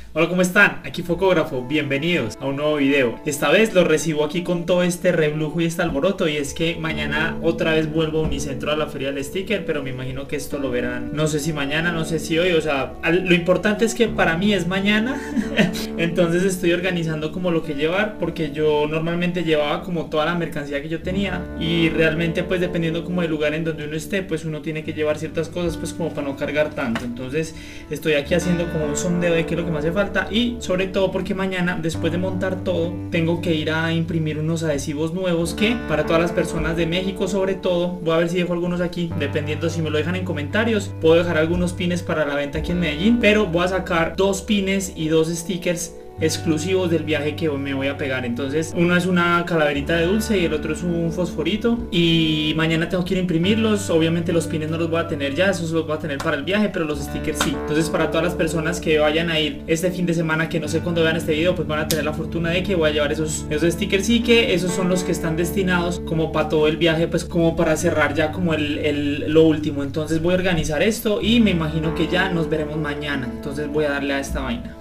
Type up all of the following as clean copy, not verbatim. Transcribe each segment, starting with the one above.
Hola, ¿cómo están? Aquí Focógrafo, bienvenidos a un nuevo video. Esta vez los recibo aquí con todo este reblujo y este alboroto, y es que mañana otra vez vuelvo a Unicentro a la feria del sticker, pero me imagino que esto lo verán, no sé si mañana, no sé si hoy, o sea, lo importante es que para mí es mañana. Entonces estoy organizando como lo que llevar, porque yo normalmente llevaba como toda la mercancía que yo tenía, y realmente pues dependiendo como del lugar en donde uno esté, pues uno tiene que llevar ciertas cosas pues como para no cargar tanto. Entonces estoy aquí haciendo como un sondeo de qué es lo que me hace falta, y sobre todo porque mañana, después de montar todo, tengo que ir a imprimir unos adhesivos nuevos que para todas las personas de México, sobre todo voy a ver si dejo algunos aquí, dependiendo si me lo dejan en comentarios, puedo dejar algunos pines para la venta aquí en Medellín, pero voy a sacar 2 pines y 2 stickers exclusivos del viaje que me voy a pegar. Entonces uno es una calaverita de dulce y el otro es un fosforito, y mañana tengo que ir a imprimirlos. Obviamente los pines no los voy a tener ya, esos los voy a tener para el viaje, pero los stickers sí. Entonces para todas las personas que vayan a ir este fin de semana, que no sé cuándo vean este video, pues van a tener la fortuna de que voy a llevar esos stickers, y que esos son los que están destinados como para todo el viaje, pues como para cerrar ya como lo último. Entonces voy a organizar esto y me imagino que ya nos veremos mañana. Entonces voy a darle a esta vaina.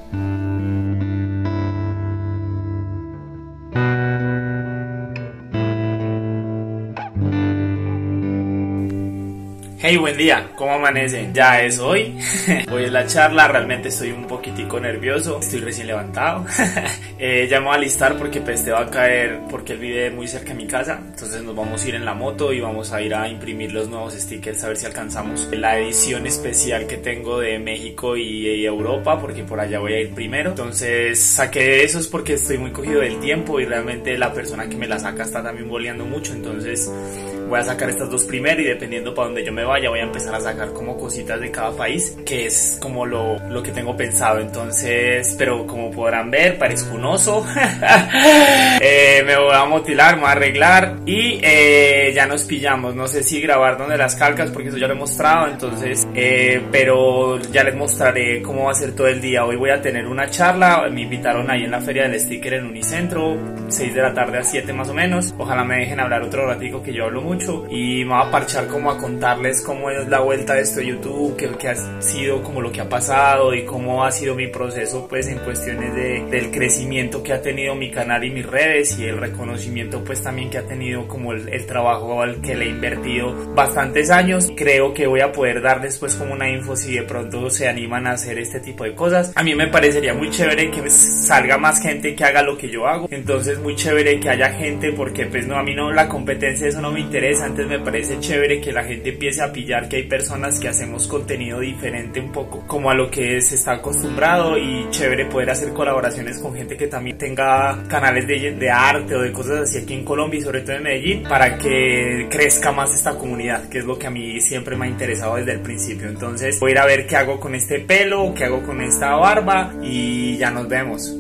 Hey, buen día, ¿cómo amanecen? Ya es hoy. Hoy es la charla, realmente estoy un poquitico nervioso, estoy recién levantado. Ya me voy a alistar porque pues te va a caer, porque él vive muy cerca de mi casa. Entonces nos vamos a ir en la moto y vamos a ir a imprimir los nuevos stickers, a ver si alcanzamos la edición especial que tengo de México y Europa, porque por allá voy a ir primero. Entonces saqué esos porque estoy muy cogido del tiempo, y realmente la persona que me la saca está también boleando mucho. Entonces voy a sacar estas 2 primero, y dependiendo para donde yo me vaya voy a empezar a sacar como cositas de cada país, que es como lo que tengo pensado. Entonces, pero como podrán ver, parezco un oso. Me voy a motilar, me voy a arreglar, y ya nos pillamos. No sé si grabar donde las calcas, porque eso ya lo he mostrado. Entonces pero ya les mostraré cómo va a ser todo el día. Hoy voy a tener una charla, me invitaron ahí en la feria del sticker en Unicentro, 6 de la tarde a 7 más o menos. Ojalá me dejen hablar otro ratico, que yo hablo mucho, y me voy a parchar como a contarles cómo es la vuelta de esto de YouTube, que ha sido como lo que ha pasado, y cómo ha sido mi proceso pues en cuestiones del crecimiento que ha tenido mi canal y mis redes, y el reconocimiento pues también que ha tenido como el trabajo al que le he invertido bastantes años. Creo que voy a poder darles pues como una info si de pronto se animan a hacer este tipo de cosas. A mí me parecería muy chévere que salga más gente que haga lo que yo hago. Entonces muy chévere que haya gente, porque pues no, a mí no, la competencia, eso no me interesa. Antes me parece chévere que la gente empiece a pillar que hay personas que hacemos contenido diferente un poco como a lo que se está acostumbrado, y chévere poder hacer colaboraciones con gente que también tenga canales de arte o de cosas así aquí en Colombia, y sobre todo en Medellín, para que crezca más esta comunidad, que es lo que a mí siempre me ha interesado desde el principio. Entonces voy a ir a ver qué hago con este pelo, qué hago con esta barba, y ya nos vemos.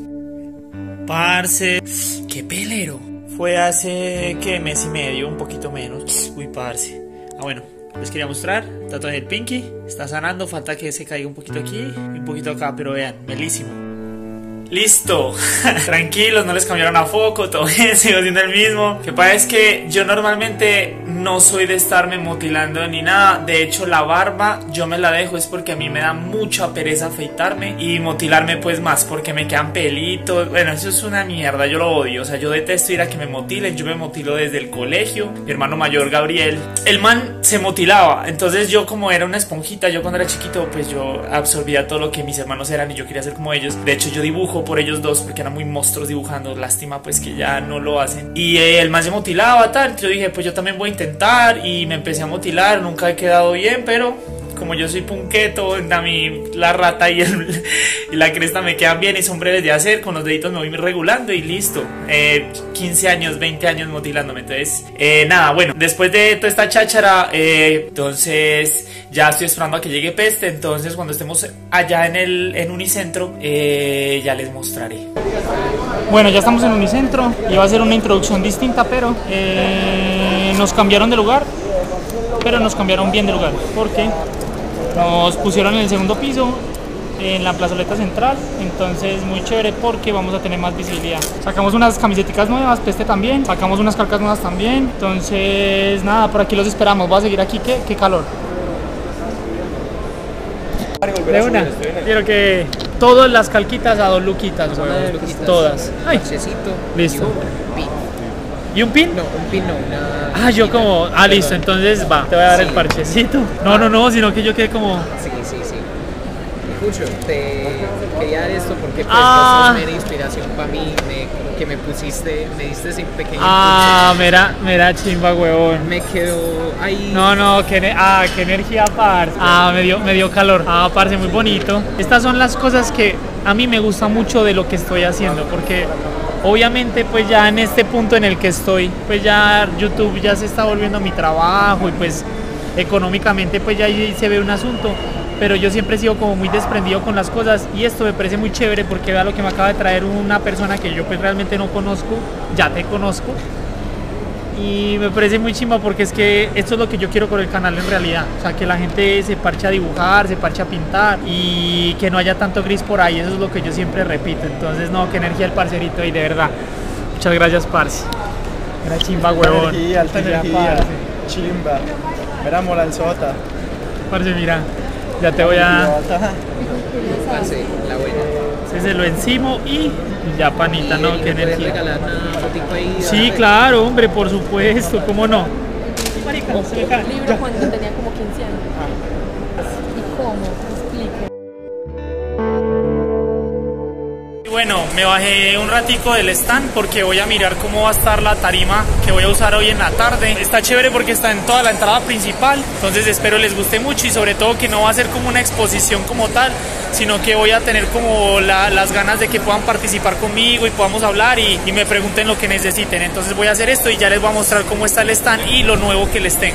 Parce, qué pelero. Fue hace, ¿qué? Mes y medio, un poquito menos. Uy, parce. Bueno, les quería mostrar, tatuaje del Pinky, está sanando, falta que se caiga un poquito aquí y un poquito acá, pero vean, melísimo. Listo, tranquilos, no les cambiaron a foco, todo bien, sigo siendo el mismo. Lo que pasa es que yo normalmente no soy de estarme motilando ni nada. De hecho, la barba yo me la dejo es porque a mí me da mucha pereza afeitarme y motilarme pues más, porque me quedan pelitos. Bueno, eso es una mierda, yo lo odio. O sea, yo detesto ir a que me motilen. Yo me motilo desde el colegio. Mi hermano mayor, Gabriel, el man se motilaba. Entonces yo, como era una esponjita, yo cuando era chiquito pues yo absorbía todo lo que mis hermanos eran, y yo quería ser como ellos. De hecho yo dibujo por ellos dos, porque eran muy monstruos dibujando. Lástima pues que ya no lo hacen. Y el man se motilaba tal. Yo dije pues yo también voy a intentar, y me empecé a motilar. Nunca he quedado bien, pero como yo soy punqueto, a mí la rata y la cresta me quedan bien y son breves de hacer. Con los deditos me voy regulando y listo. 15 años, 20 años motilándome. Entonces, nada, bueno, después de toda esta cháchara, entonces ya estoy esperando a que llegue Peste. Entonces cuando estemos allá en Unicentro, ya les mostraré. Bueno, ya estamos en Unicentro. Iba a ser una introducción distinta, pero nos cambiaron de lugar. Pero nos cambiaron bien de lugar, porque nos pusieron en el segundo piso, en la plazoleta central. Entonces muy chévere, porque vamos a tener más visibilidad. Sacamos unas camisetas nuevas, Peste también. Sacamos unas calcas nuevas también. Entonces nada, por aquí los esperamos. Voy a seguir aquí, qué calor. De una. Quiero que todas las calquitas a 2 luquitas, güey. Todas. Ay. Listo. ¿Y un pin? No, un pin no, una... Ah, yo como... Ah, listo, entonces va. Te voy a dar el parchecito. No, sino que yo quedé como... Sí. Escucho, te quería dar esto porque pues sos mera inspiración para mí, como que me diste ese pequeño impulso. Mira, chimba, huevón. Me quedó ahí. No, qué energía, parce. Me dio calor. Parce, muy bonito. Estas son las cosas que a mí me gusta mucho de lo que estoy haciendo, porque obviamente pues ya en este punto en el que estoy, pues ya YouTube ya se está volviendo mi trabajo y pues económicamente pues ya ahí se ve un asunto. Pero yo siempre he sido como muy desprendido con las cosas y esto me parece muy chévere porque vea lo que me acaba de traer una persona que yo pues realmente no conozco, ya te conozco, y me parece muy chimba porque es que esto es lo que yo quiero con el canal en realidad, o sea, que la gente se parche a dibujar, se parche a pintar y que no haya tanto gris por ahí, eso es lo que yo siempre repito. Entonces no, qué energía el parcerito y de verdad, muchas gracias, parce. Era chimba, huevón. Alta energía, chimba, era molanzota. Parce, mira. Ya te voy a... Parce, la buena. Se lo encimo y ya, panita, ¿no? Qué energía. Regalar una fotico ahí? Sí, claro, hombre, por supuesto, ¿cómo no? Marica, libro cuando tenía como 15 años. ¿Y cómo? Te explico. Bueno, me bajé un ratico del stand porque voy a mirar cómo va a estar la tarima que voy a usar hoy en la tarde. Está chévere porque está en toda la entrada principal, entonces espero les guste mucho y sobre todo que no va a ser como una exposición como tal, sino que voy a tener como las ganas de que puedan participar conmigo y podamos hablar y me pregunten lo que necesiten. Entonces voy a hacer esto y ya les voy a mostrar cómo está el stand y lo nuevo que les tengo.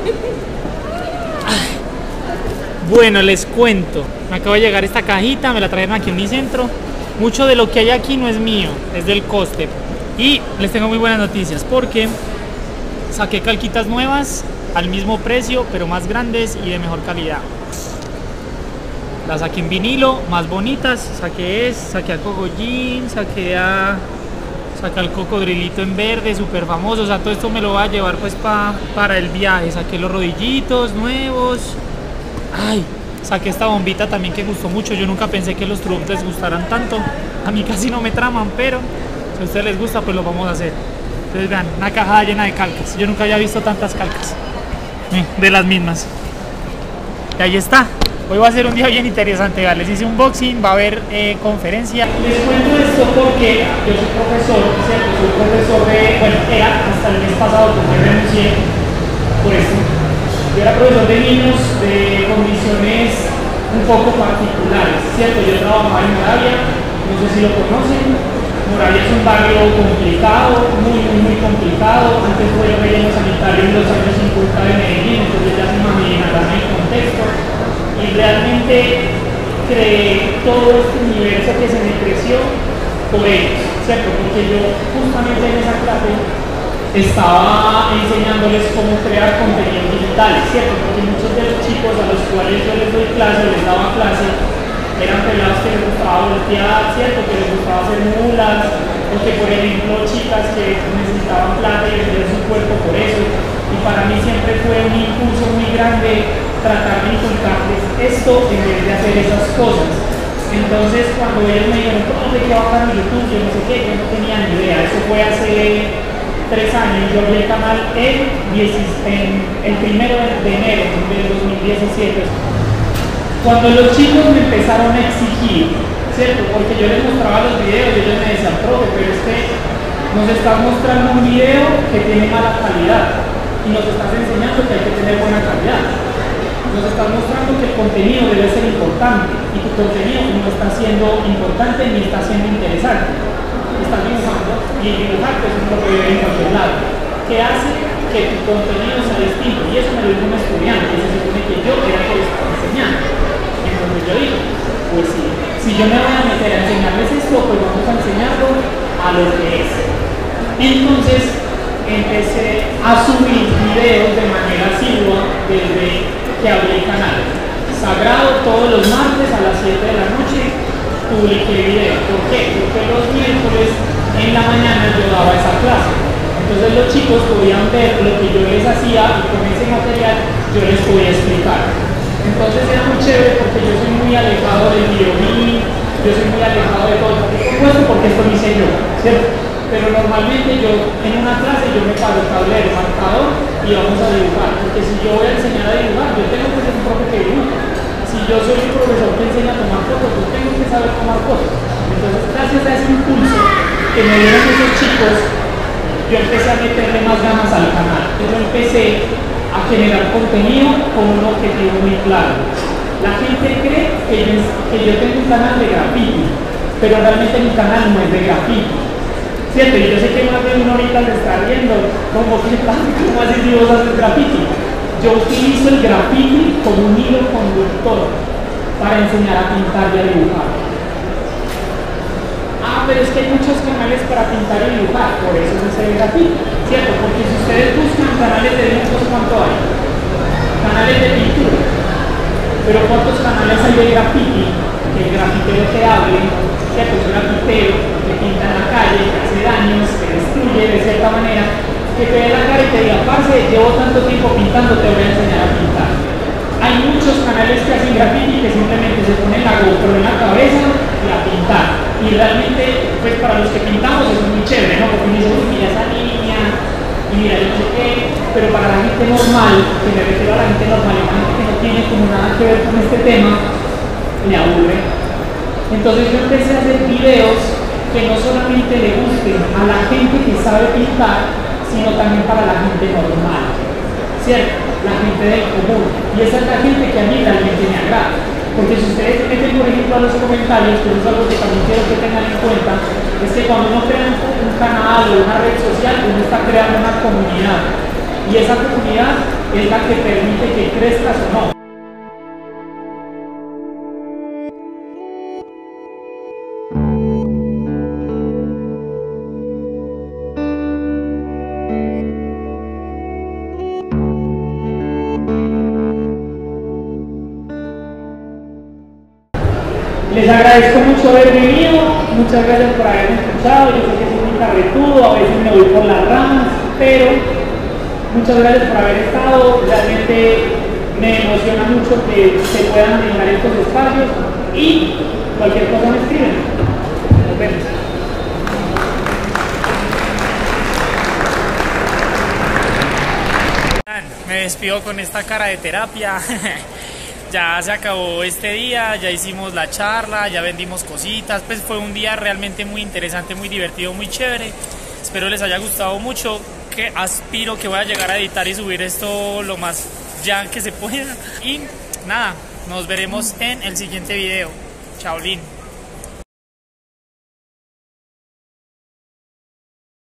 Bueno, les cuento, me acaba de llegar esta cajita, me la trajeron aquí en mi centro. Mucho de lo que hay aquí no es mío, es del coste. Y les tengo muy buenas noticias porque saqué calquitas nuevas al mismo precio, pero más grandes y de mejor calidad. Las saqué en vinilo, más bonitas. Saqué al Coco Jean, saqué al cocodrilito en verde, súper famoso. O sea, todo esto me lo voy a llevar pues para el viaje. Saqué los rodillitos nuevos. Ay, saqué esta bombita también que gustó mucho. Yo nunca pensé que los trucks les gustaran tanto. A mí casi no me traman, pero si a ustedes les gusta, pues lo vamos a hacer. Entonces vean, una caja llena de calcas. Yo nunca había visto tantas calcas de las mismas. Y ahí está. Hoy va a ser un día bien interesante. Les hice un unboxing, va a haber conferencia. Les cuento esto porque yo soy profesor, ¿cierto? Soy profesor bueno, era hasta el mes pasado porque renuncié por esto. Yo era profesor de niños de condiciones un poco particulares, ¿cierto? Yo trabajaba en Moravia, no sé si lo conocen. Moravia es un barrio complicado, muy complicado. Antes fue el relleno sanitario en los años 50 de Medellín, entonces ya se imaginarán el contexto. Y realmente creé todo este universo que se me creció por ellos, ¿cierto? Porque yo justamente en esa clase estaba enseñándoles cómo crear contenidos digitales, ¿cierto? Porque muchos de los chicos a los cuales yo les doy clase, les daba clase, eran pelados que les gustaba voltear, ¿cierto? Que les gustaba hacer mulas, o que por ejemplo chicas que necesitaban plata y vender su cuerpo por eso. Y para mí siempre fue un impulso muy grande tratar de encontrarles esto en vez de hacer esas cosas. Entonces cuando ellos me dijeron, ¿cómo de qué va a estar en YouTube? Yo no sé qué, yo no tenía ni idea. Eso fue hace 3 años. Yo abrí el canal el 1 de enero del 2017. Cuando los chicos me empezaron a exigir, ¿cierto? Porque yo les mostraba los videos y ellos me decían, profe, pero es que nos estás mostrando un video que tiene mala calidad y nos estás enseñando que hay que tener buena calidad. Nos estás mostrando que el contenido debe ser importante y tu contenido no está siendo importante ni está siendo interesante. Estás dibujando y dibujar pues uno lo puede ver en cualquier lado. ¿Qué hace que tu contenido sea distinto? Y eso me lo dijo un estudiante, y se supone que yo era el que les estaba enseñando. Entonces yo digo, pues sí, si yo me voy a meter a enseñarles esto, pues vamos a enseñarlo a lo que es. Entonces empecé a subir videos de manera asidua desde que abrí el canal. Sagrado, todos los martes a las 7 de la noche publiqué video. ¿Por qué? Porque los miércoles en la mañana yo daba esa clase. Entonces los chicos podían ver lo que yo les hacía y con ese material yo les podía explicar. Entonces era muy chévere porque yo soy muy alejado del videobeat, yo soy muy alejado de todo el compuesto porque esto lo hice yo, ¿cierto? Pero normalmente yo en una clase yo me paro el tablero, marcador y vamos a dibujar, porque si yo voy a enseñar a dibujar, yo tengo que ser un profe que dibuja. Si yo soy un profesor que enseña a tomar fotos, yo tengo que saber tomar fotos. Entonces, gracias a ese impulso que me dieron esos chicos, yo empecé a meterle más ganas al canal. Yo empecé a generar contenido con un objetivo muy claro. La gente cree que yo tengo un canal de graffiti, pero realmente mi canal no es de graffiti. ¿Cierto? Y yo sé que más de uno ahorita se está riendo, como así si vos haces graffiti. Yo utilizo el graffiti como un hilo conductor para enseñar a pintar y a dibujar. Pero es que hay muchos canales para pintar y dibujar, por eso es el graffiti, ¿cierto? Porque si ustedes buscan canales de dibujos, ¿cuánto hay? Canales de pintura. Pero ¿cuántos canales hay de graffiti? Que el grafitero te hable, ¿cierto? Es un grafitero que pinta en la calle, que hace daños, que destruye de cierta manera, que te dé la cara y te diga, parce, llevo tanto tiempo pintando, te voy a enseñar a pintar. Hay muchos canales que hacen graffiti que simplemente se ponen la GoPro en la cabeza y a pintar. Y realmente, pues para los que pintamos eso es muy chévere, ¿no? Porque dicen, mira esa niña, y mira yo no sé qué, pero para la gente normal, que me refiero a la gente normal, la gente que no tiene como nada que ver con este tema, le aburre. Entonces yo empecé a hacer videos que no solamente le gusten a la gente que sabe pintar, sino también para la gente normal, ¿cierto? La gente del común. Y esa es la gente que a mí realmente me agrada. Porque si ustedes se meten, por ejemplo, a los comentarios, que eso es algo que también quiero que tengan en cuenta, es que cuando uno crea un canal o una red social, uno está creando una comunidad. Y esa comunidad es la que permite que crezcas o no. Les agradezco mucho haber venido, muchas gracias por haberme escuchado. Yo sé que soy muy carretudo, a veces me voy por las ramas, pero muchas gracias por haber estado. Realmente me emociona mucho que se puedan brindar estos espacios y cualquier cosa me escriben. Nos vemos. Me despido con esta cara de terapia. Ya se acabó este día, ya hicimos la charla, ya vendimos cositas, pues fue un día realmente muy interesante, muy divertido, muy chévere. Espero les haya gustado mucho, que aspiro que voy a llegar a editar y subir esto lo más ya que se pueda. Y nada, nos veremos en el siguiente video. Chao, Lin.